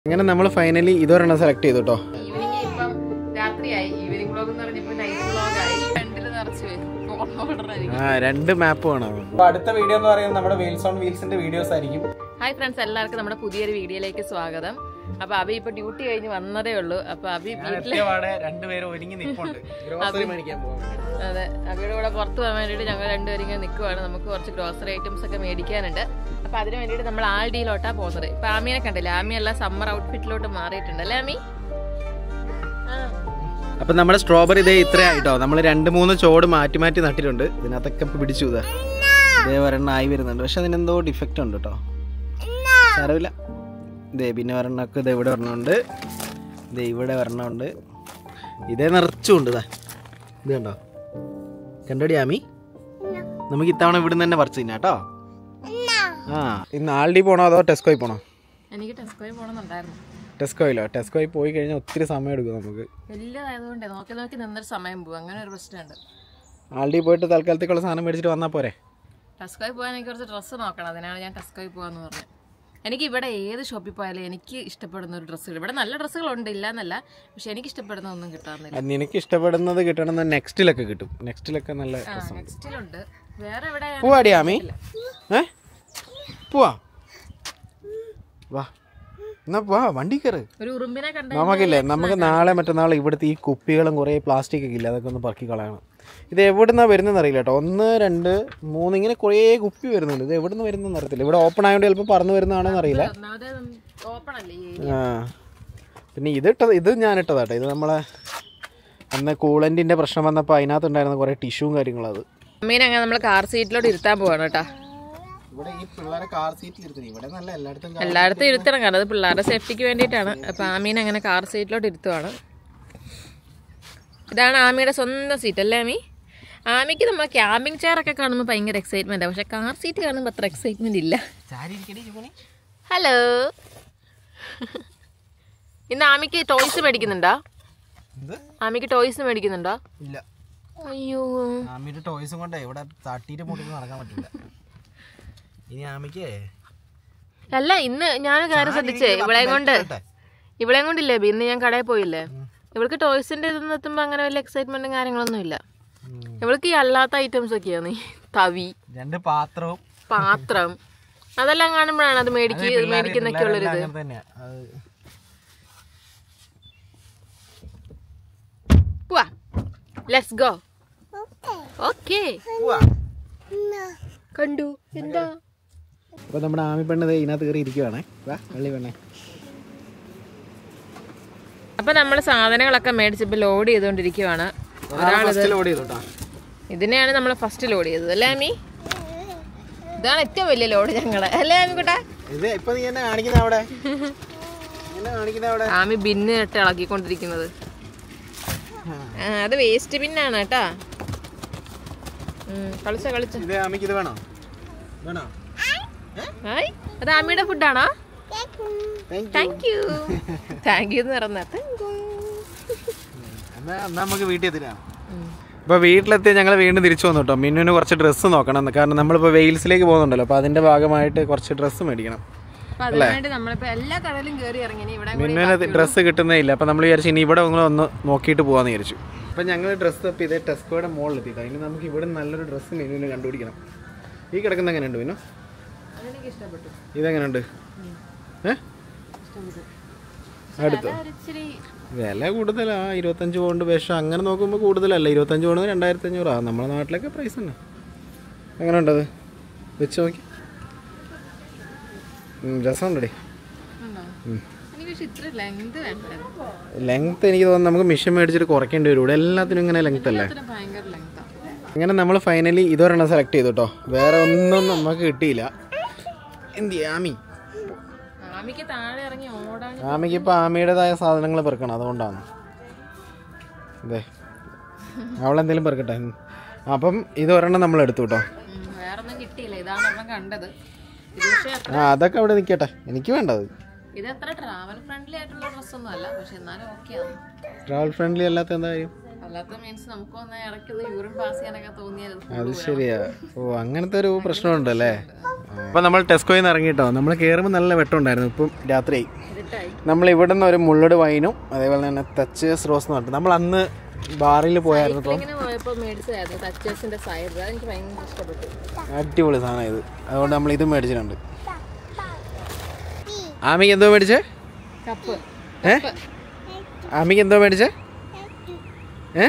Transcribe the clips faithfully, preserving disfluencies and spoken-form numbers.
അങ്ങനെ നമ്മൾ finally ഇതൊരെണ്ണം select ചെയ്തു കേട്ടോ. ആ രണ്ട് മാപ്പ് വേണം. അടുത്ത വീഡിയോ എന്ന് പറയുന്നത് നമ്മുടെ വീൽസ് ഓൺ വീൽസിന്റെ വീഡിയോസ് ആയിരിക്കും. ഹായ് ഫ്രണ്ട്സ്, എല്ലാവർക്കും നമ്മുടെ പുതിയൊരു വീഡിയോയിലേക്ക് സ്വാഗതം. അപ്പൊ അബി ഇപ്പൊ ഡ്യൂട്ടി കഴിഞ്ഞ് വന്നതേ ഉള്ളൂ. അപ്പൊ അബി വീട്ടില് രണ്ടുപേരും ഒരുങ്ങി നിൽപ്പുണ്ട്. അതെ, അബിയുടെ കൂടെ പുറത്ത് പോകാൻ വേണ്ടിട്ട് ഞങ്ങൾ രണ്ടുപേരും ഇങ്ങനെ നിൽക്കുവാണ്. നമുക്ക് കുറച്ച് ഗ്രോസറി ഐറ്റംസ് ഒക്കെ മേടിക്കാനുണ്ട്. അപ്പൊ അതിന് വേണ്ടിട്ട് നമ്മൾ ആൽഡിയിലോട്ടാ പോകുന്നത്. ഇപ്പൊ ആമിയെ കണ്ടില്ല, ആമി എല്ലാം സമ്മർ ഔട്ട്ഫിറ്റിലോട്ട് മാറിയിട്ടുണ്ട് അല്ലേ ആമി? അപ്പൊ നമ്മുടെ സ്ട്രോബെറി ഇതേ ഇത്രയായിട്ടോ. നമ്മൾ രണ്ട് മൂന്ന് ചോട് മാറ്റി മാറ്റി നട്ടിട്ടുണ്ട്. ഇതിനകത്തൊക്കെ പിടിച്ചു ഇതാ ഇതേ ഒരെണ്ണം ആയി വരുന്നുണ്ട്. പക്ഷെ അതിനെന്തോ ഡിഫക്റ്റ് ഉണ്ട് കേട്ടോ. സാരമില്ല. ഇതേ പിന്നെ ഒരെണ്ണമൊക്കെ ഇത് ഇവിടെ ഒരെണ്ണമുണ്ട്, ഇതേ ഇവിടെ ഒരെണ്ണമുണ്ട്, ഇതേ നിറച്ചുണ്ട്. ഇതാ ഇത് കണ്ടോ, കണ്ടോടി ആമി? നമുക്ക് ഇത്തവണ ഇവിടെ നിന്ന് തന്നെ പറിച്ചു തിന്നാം കേട്ടോ. ആ ഇന്ന് ആൾഡി പോണോ അതോ ടെസ്കോയിൽ പോണോ? എനിക്ക് ടെസ്കോയിൽ പോകണമെന്നുണ്ടായിരുന്നു. ടെസ്കോയിലോ? ടെസ്കോയിൽ പോയി കഴിഞ്ഞാൽ ഒത്തിരി സമയം എടുക്കും നമുക്ക്. വലിയതായതുകൊണ്ട് നോക്കി നോക്കി നിന്നൊരു സമയം പോകും. അങ്ങനെ ഒരു പ്രശ്നമുണ്ട്. ആൾഡി പോയിട്ട് തൽക്കാലത്തേക്കുള്ള സാധനം മേടിച്ചിട്ട് വന്നാൽ പോരെ? ടെസ്കോയിൽ പോകാൻ എനിക്ക് കുറച്ച് ഡ്രസ്സ് നോക്കണം. അതിനാണ് ഞാൻ ടെസ്കോയിൽ പോകാന്ന് പറഞ്ഞത്. എനിക്ക് ഇവിടെ ഏത് ഷോപ്പിൽ പോയാലും എനിക്ക് ഇഷ്ടപ്പെടുന്ന ഒരു ഡ്രസ്സുകൾ, ഇവിടെ നല്ല ഡ്രസ്സുകളുണ്ട് ഇല്ല എന്നല്ല, പക്ഷെ എനിക്ക് ഇഷ്ടപ്പെടുന്ന ഒന്നും കിട്ടാറില്ല. നിനക്ക് ഇഷ്ടപ്പെടുന്നത് കിട്ടണമെന്ന് നെക്സ്റ്റിലൊക്കെ കിട്ടും. നെക്സ്റ്റിലൊക്കെ നല്ല നെക്സ്റ്റിലുണ്ട്. വേറെ എവിടെ പോവാടി ആമി? ഏ പോവാ വാ എന്നാ വാ, വണ്ടി കയറ്. ഒരു ഉറുമ്പിനെ കണ്ട നമുക്കില്ലേ, നമുക്ക് നാളെ മറ്റന്നാൾ ഇവിടുത്തെ ഈ കുപ്പികളും കുറേ പ്ലാസ്റ്റിക് ഒക്കെ ഇല്ല, അതൊക്കെ ഒന്ന് പറക്കി കളയണം. ഇത് എവിടുന്നാ വരുന്നതെന്ന് അറിയില്ല കേട്ടോ. ഒന്ന് രണ്ട് മൂന്ന് ഇങ്ങനെ കുറേ കുപ്പി വരുന്നുണ്ട്. ഇത് എവിടുന്ന് വരുന്നതെന്ന് അറിയത്തില്ല. ഇവിടെ ഓപ്പൺ ആയതുകൊണ്ട് ചിലപ്പോൾ പറന്ന് വരുന്നതാണെന്ന് അറിയില്ല. ആ പിന്നെ ഇതിട്ട ഇത് ഞാനിട്ടതാട്ടോ. ഇത് നമ്മളെ അന്ന് കൂളൻറ്റിൻ്റെ പ്രശ്നം വന്നപ്പോൾ അതിനകത്തുണ്ടായിരുന്ന കുറേ ടിഷ്യൂവും കാര്യങ്ങളും. അത് അമ്മീനെ അങ്ങനെ നമ്മൾ കാർ സീറ്റിലോട്ട് ഇരുത്താൻ പോവാണ് കേട്ടോ. ഇവിടെ ഈ പിള്ളേരെ കാർ സീറ്റിൽ ഇരുത്തണം. ഇവിടെ നല്ല എല്ലായിടത്തും എല്ലായിടത്തും ഇരുത്തണം, കാരണം അത് പിള്ളേരുടെ സേഫ്റ്റിക്ക് വേണ്ടിയിട്ടാണ്. അപ്പം ആമീനെ അങ്ങനെ കാർ സീറ്റിലോട്ട് ഇരുത്തുവാണ്. ഇതാണ് ആമിയുടെ സ്വന്തം സീറ്റ് അല്ലേ ആമി? ആമിക്ക് നമ്മൾ ക്യാമ്പിംഗ് ചെയർ ഒക്കെ കാണുമ്പോൾ ഭയങ്കര എക്സൈറ്റ്മെന്റ് ആണ്, പക്ഷെ കാർ സീറ്റ് കാണുമ്പോൾ അത്ര എക്സൈറ്റ്മെന്റ് ഇല്ല. ഹലോ, ഇന്ന് ആമിക്ക് ടോയ്സ് മേടിക്കുന്നുണ്ടോ? ആമിക്ക് ടോയ്സ് മേടിക്കുന്നുണ്ടോ? ഇല്ല. അയ്യോ, ആമിയുടെ ടോയ്സും കൊണ്ട് ഇവിടെ തട്ടിയിട്ട് മുട്ടിട്ട് നടക്കാൻ പറ്റില്ല. ഇനി ആമിക്ക് അല്ല, ഇന്ന് ഞാൻ കാര്യം ശ്രദ്ധിച്ചേ, ഇവളെയും കൊണ്ട് ഇവളെയും കൊണ്ടില്ലേ ഇന്ന് ഞാൻ കടയിൽ പോയില്ലേ, ഇവൾക്ക് ടോയ്സിന്റെ ഇതൊന്നും എത്തുമ്പോ അങ്ങനെ വലിയ എക്സൈറ്റ്മെന്റും കാര്യങ്ങളൊന്നും ഇല്ല. ഇവൾക്ക് ഈ അല്ലാത്ത ഐറ്റംസ് ഒക്കെയാണ്, തവി, രണ്ട് പാത്രവും പാത്രം അതെല്ലാം കാണുമ്പോഴാണ് അത് മേടിക്ക മേടിക്കുന്നൊക്കെ ഉള്ളൊരിത്. പോവാ, ലെറ്റ്സ് ഗോ. ഓക്കേ, കണ്ടു എന്താ? അപ്പൊ നമ്മുടെ ആമി പെണ്ണത് ഇതിനകത്ത് കയറി ഇരിക്കുവാണേ. വാ വെള്ളി പെണ്ണേ. അപ്പൊ നമ്മള് സാധനങ്ങളൊക്കെ മേടിച്ചപ്പോ ലോഡ് ചെയ്തോണ്ടിരിക്കുവാണ്. ഇതിനെയാണ് നമ്മൾ ഫസ്റ്റ് ലോഡ് ചെയ്തത് അല്ലേ ആമി? ഇതാണ് ഏറ്റവും വലിയ ലോഡ് ഞങ്ങളെ അല്ലേ ആമി കൂട്ടാ? ആമി ബിന്ന് ഇട്ട് ഇളക്കിക്കൊണ്ടിരിക്കുന്നത്. അത് വേസ്റ്റ് ബിന്നാണ് കേട്ടാ. കളിച്ച കളിച്ച ഹായ്, അത് ആമിയുടെ ഫുഡാണോ? താങ്ക് യു താങ്ക് യു എന്ന് പറഞ്ഞ നമുക്ക് വീട്ടിൽ എത്തിനാ. അപ്പോൾ വീട്ടിലെത്തി ഞങ്ങൾ വീണ്ടും തിരിച്ചു വന്നു കേട്ടോ. മിന്നുവിന് കുറച്ച് ഡ്രസ്സ് നോക്കണം, കാരണം നമ്മളിപ്പോൾ വെയിൽസിലേക്ക് പോകുന്നുണ്ടല്ലോ. അപ്പോൾ അതിൻ്റെ ഭാഗമായിട്ട് കുറച്ച് ഡ്രസ്സ് മേടിക്കണം. മിന്നുവിന് ഡ്രസ്സ് കിട്ടുന്നേ ഇല്ല. അപ്പോൾ നമ്മൾ വിചാരിച്ചു ഇനി ഇവിടെ നിങ്ങൾ ഒന്ന് നോക്കിയിട്ട് പോകാമെന്ന് വിചാരിച്ചു. അപ്പം ഞങ്ങൾ ഡ്രസ്സ് തപ്പി ഇതേ ടെസ്കോയുടെ മുകളിലെത്തിയിട്ടോ. ഇനി നമുക്ക് ഇവിടെ നല്ലൊരു ഡ്രസ്സ് മിന്നുവിന് കണ്ടുപിടിക്കണം. ഈ കിടക്കുന്ന എങ്ങനെയുണ്ട് മിന്നു? ഇതെങ്ങനെയുണ്ട്? ഏ അടുത്തോ? വില കൂടുതലാ, ഇരുപത്തഞ്ച് പൗണ്ട്. പക്ഷേ അങ്ങനെ നോക്കുമ്പോൾ കൂടുതലല്ല. ഇരുപത്തഞ്ച് പൗണ്ട് രണ്ടായിരത്തി അഞ്ഞൂറാ. നമ്മുടെ നാട്ടിലൊക്കെ പ്രൈസ് തന്നെ. എങ്ങനെ ഉണ്ടത്? വെച്ച് നോക്കി. രസമുണ്ടേ. ലെങ്ത് എനിക്ക് തോന്നുന്നു നമുക്ക് മിഷൻ മേടിച്ചിട്ട് കുറയ്ക്കേണ്ടി വരും. ഇവിടെ എല്ലാത്തിനും ഇങ്ങനെ ലെങ്ത് അല്ലേ. ഇങ്ങനെ നമ്മൾ ഫൈനലി ഇതൊരെണ്ണം സെലക്ട് ചെയ്തു കേട്ടോ. വേറെ ഒന്നും നമുക്ക് കിട്ടിയില്ല. എന്ത് ആമി? ആമിക്ക് ഇപ്പം ആമിയുടേതായ സാധനങ്ങൾ പെറുക്കണം, അതുകൊണ്ടാണ്. അതെ, അവളെന്തെങ്കിലും പെറുക്കട്ടെ. അപ്പം ഇതൊരെണ്ണം നമ്മൾ എടുത്തു കേട്ടോ. ആ അതൊക്കെ അവിടെ നിൽക്കട്ടെ, എനിക്ക് വേണ്ടത്. ട്രാവൽ ഫ്രണ്ട്ലി അല്ലാത്ത എന്താ കാര്യം? അത് ശരിയാ. ഓ അങ്ങനത്തെ ഒരു പ്രശ്നമുണ്ടല്ലേ. അപ്പോൾ നമ്മൾ ടെസ്കോയിൽ നിന്ന് ഇറങ്ങിയിട്ടോ. നമ്മൾ കയറുമ്പോൾ നല്ല വെട്ടം ഉണ്ടായിരുന്നു. ഇപ്പം രാത്രിയായി. നമ്മൾ ഇവിടെ നിന്ന് ഒരു മുള്ളട് വൈനും അതേപോലെ തന്നെ തച്ചേഴ്സ് റോസ് എന്ന് പറഞ്ഞിട്ട് നമ്മൾ അന്ന് ബാറിൽ പോയായിരുന്നു. അടിപൊളി സാധനം ഇത്. അതുകൊണ്ട് നമ്മൾ ഇത് മേടിച്ചിട്ടുണ്ട്. ആമിക്ക് എന്തോ മേടിച്ചേ? ഏ ആമിക്ക് എന്തോ മേടിച്ചേ? ഏ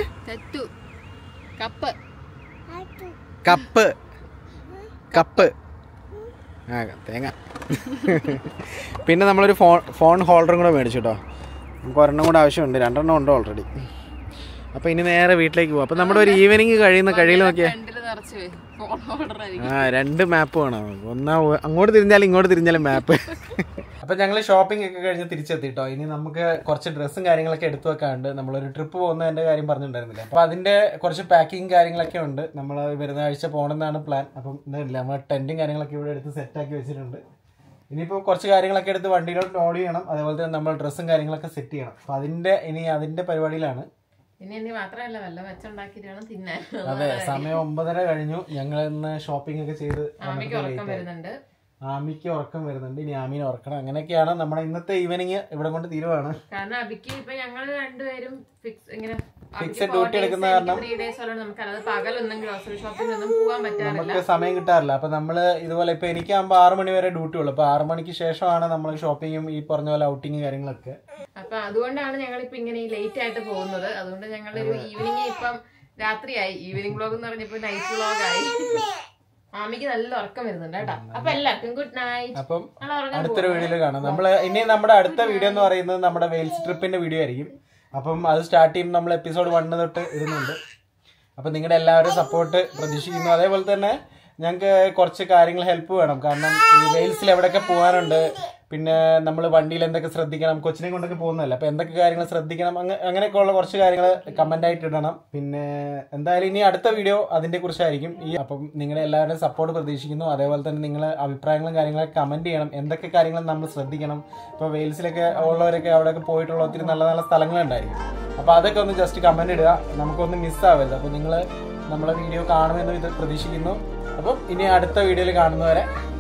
കപ്പ് കപ്പ് ആ തേങ്ങ. പിന്നെ നമ്മളൊരു ഫോൺ ഫോൺ ഹോൾഡറും കൂടെ മേടിച്ചു കേട്ടോ. നമുക്ക് ഒരെണ്ണം കൂടെ ആവശ്യമുണ്ട്. രണ്ടെണ്ണം ഉണ്ട് ഓൾറെഡി. അപ്പോൾ ഇനി നേരെ വീട്ടിലേക്ക് പോകും. അപ്പോൾ നമ്മുടെ ഒരു ഈവനിങ് കഴിയുന്ന കഴിയിൽ നോക്കിയാൽ ആ രണ്ട് മാപ്പ് വേണം. ഒന്നാ അങ്ങോട്ട് തിരിഞ്ഞാലും ഇങ്ങോട്ട് തിരിഞ്ഞാലും മാപ്പ്. അപ്പം ഞങ്ങൾ ഷോപ്പിംഗ് ഒക്കെ കഴിഞ്ഞ് തിരിച്ചെത്തിട്ടോ. ഇനി നമുക്ക് കുറച്ച് ഡ്രസ്സും കാര്യങ്ങളൊക്കെ എടുത്തു വെക്കാറുണ്ട്. നമ്മളൊരു ട്രിപ്പ് പോകുന്നതിൻ്റെ കാര്യം പറഞ്ഞിട്ടുണ്ടായിരുന്നില്ല. അപ്പോൾ അതിൻ്റെ കുറച്ച് പാക്കിങ് കാര്യങ്ങളൊക്കെ ഉണ്ട്. നമ്മൾ വരുന്ന ആഴ്ച പോകണമെന്നാണ് പ്ലാൻ. അപ്പം ഇന്നില്ല, നമ്മൾ ടെൻറ്റും കാര്യങ്ങളൊക്കെ ഇവിടെ എടുത്ത് സെറ്റാക്കി വെച്ചിട്ടുണ്ട്. ഇനിയിപ്പോൾ കുറച്ച് കാര്യങ്ങളൊക്കെ എടുത്ത് വണ്ടിയിലോട്ട് ലോഡ് ചെയ്യണം. അതേപോലെ തന്നെ നമ്മൾ ഡ്രസ്സും കാര്യങ്ങളൊക്കെ സെറ്റ് ചെയ്യണം. അപ്പോൾ അതിൻ്റെ ഇനി അതിൻ്റെ പരിപാടിയിലാണ്. അതെ, സമയം ഒമ്പതര കഴിഞ്ഞു. ഞങ്ങൾ ഇന്ന് ഷോപ്പിംഗ് ഒക്കെ ചെയ്ത് ആമിക്ക് ഉറക്കം വരുന്നുണ്ട്. ഇനി ആമീനെ ഉറക്കണം. അങ്ങനെയൊക്കെയാണ് നമ്മുടെ ഇന്നത്തെ ഈവനിങ് ഇവിടെ കൊണ്ട് തീരുവാണ്. കാരണം അബിക്ക് ഇപ്പൊ ഞങ്ങൾ രണ്ടുപേരും ഫിക്സഡ് ഡ്യൂട്ടി എടുക്കുന്ന കാരണം നമുക്ക് സമയം കിട്ടാറില്ല. അപ്പൊ നമ്മള് ഇതുപോലെ ഇപ്പൊ എനിക്കാകുമ്പോ ആറു മണി വരെ ഡ്യൂട്ടി ഉള്ളു. അപ്പൊ ആറു മണിക്ക് ശേഷമാണ് നമ്മൾ ഷോപ്പിങ്ങും ഈ പറഞ്ഞ പോലെ ഔട്ടിങ് കാര്യങ്ങളൊക്കെ. അപ്പൊ അതുകൊണ്ടാണ് ഞങ്ങൾ ഇപ്പൊ ഇങ്ങനെ ലേറ്റ് ആയിട്ട് പോകുന്നത്. അതുകൊണ്ട് ഞങ്ങൾ ഒരു ഈവനിങ് ഇപ്പം രാത്രിയായി. ഈവനിങ് വ്ലോഗ് എന്ന് പറഞ്ഞപ്പോ നൈറ്റ് വ്ലോഗ് ആയി. ആമിക്ക് നല്ല ഉറക്കം വരുന്നുണ്ട് കേട്ടോ. അപ്പൊ എല്ലാവർക്കും ഗുഡ് നൈറ്റ്. അപ്പം അടുത്തൊരു വീഡിയോയിൽ കാണാം. നമ്മള് ഇനി നമ്മുടെ അടുത്ത വീഡിയോ എന്ന് പറയുന്നത് നമ്മുടെ വെയിൽസ് ട്രിപ്പിന്റെ വീഡിയോ ആയിരിക്കും. അപ്പം അത് സ്റ്റാർട്ട് ചെയ്യുമ്പോൾ നമ്മൾ എപ്പിസോഡ് വണ്ണ് തൊട്ട് ഇടുന്നുണ്ട്. അപ്പം നിങ്ങളുടെ എല്ലാവരും സപ്പോർട്ട് പ്രതീക്ഷിക്കുന്നു. അതേപോലെ തന്നെ ഞങ്ങൾക്ക് കുറച്ച് കാര്യങ്ങൾ ഹെൽപ്പ് വേണം. കാരണം ഈ വെയിൽസിൽ എവിടെയൊക്കെ പോകാനുണ്ട്, പിന്നെ നമ്മൾ വണ്ടിയിൽ എന്തൊക്കെ ശ്രദ്ധിക്കണം, കൊച്ചിനെ കൊണ്ടൊക്കെ പോകുന്നതല്ല. അപ്പോൾ എന്തൊക്കെ കാര്യങ്ങൾ ശ്രദ്ധിക്കണം, അങ്ങ അങ്ങനെയൊക്കെ ഉള്ള കുറച്ച് കാര്യങ്ങൾ കമൻ്റ് ആയിട്ട് ഇടണം. പിന്നെ എന്തായാലും ഇനി അടുത്ത വീഡിയോ അതിനെ കുറിച്ചായിരിക്കും. ഈ അപ്പം നിങ്ങളുടെ എല്ലാവരുടെയും സപ്പോർട്ട് പ്രതീക്ഷിക്കുന്നു. അതേപോലെ തന്നെ നിങ്ങൾ അഭിപ്രായങ്ങളും കാര്യങ്ങളൊക്കെ കമൻറ്റ് ചെയ്യണം. എന്തൊക്കെ കാര്യങ്ങൾ നമ്മൾ ശ്രദ്ധിക്കണം. ഇപ്പോൾ വെയിൽസിലൊക്കെ ഉള്ളവരൊക്കെ അവിടെയൊക്കെ പോയിട്ടുള്ള ഒത്തിരി നല്ല നല്ല സ്ഥലങ്ങളുണ്ടായിരിക്കും. അപ്പോൾ അതൊക്കെ ഒന്ന് ജസ്റ്റ് കമൻറ്റ് ഇടുക. നമുക്കൊന്ന് മിസ്സാവരുത്. അപ്പോൾ നിങ്ങൾ നമ്മളെ വീഡിയോ കാണുമെന്ന് ഇത് പ്രതീക്ഷിക്കുന്നു. അപ്പം ഇനി അടുത്ത വീഡിയോയിൽ കാണുന്നവരെ